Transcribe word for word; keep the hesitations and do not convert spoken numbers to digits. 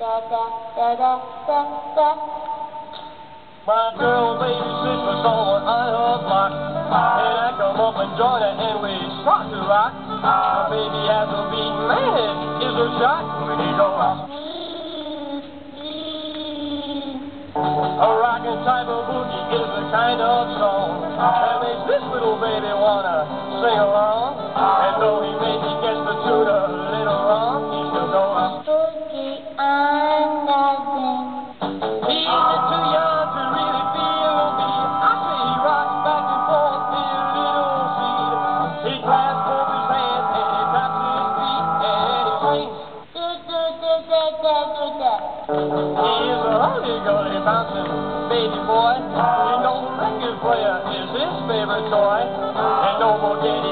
da da da da da da. My girl babysits us on her block, and I come up and join her and we start to rock. The baby has a beat, man, it is a shot when he goes. A rockin' type of boogie is the kind of song that makes this little baby wanna sing along. And though he maybe gets the tune a little wrong, he still goes Boogie and dancing. He's too young to really feel the beat. I say he rocks back and forth in a little seat. He clasps both his hands and he taps his feet and he sings. Do do do do do do do. He is a hurdy-gurdy bouncing baby boy. You know the record player is his favorite toy. And no more getting